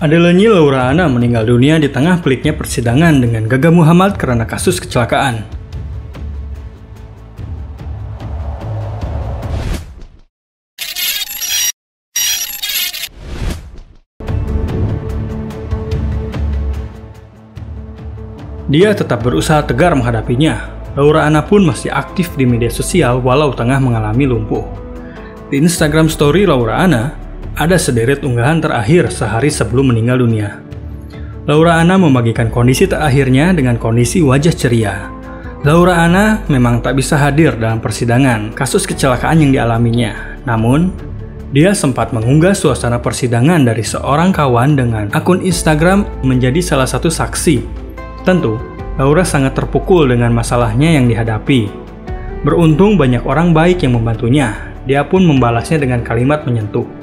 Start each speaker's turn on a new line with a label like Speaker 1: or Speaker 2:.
Speaker 1: Adelenyi Laura Anna meninggal dunia di tengah peliknya persidangan dengan Gaga Muhammad karena kasus kecelakaan. Dia tetap berusaha tegar menghadapinya. Laura Anna pun masih aktif di media sosial walau tengah mengalami lumpuh. Di Instagram story Laura Anna, ada sederet unggahan terakhir sehari sebelum meninggal dunia. Laura Anna membagikan kondisi terakhirnya dengan kondisi wajah ceria. Laura Anna memang tak bisa hadir dalam persidangan kasus kecelakaan yang dialaminya. Namun, dia sempat mengunggah suasana persidangan dari seorang kawan dengan akun Instagram menjadi salah satu saksi. Tentu, Laura sangat terpukul dengan masalahnya yang dihadapi. Beruntung banyak orang baik yang membantunya. Dia pun membalasnya dengan kalimat menyentuh.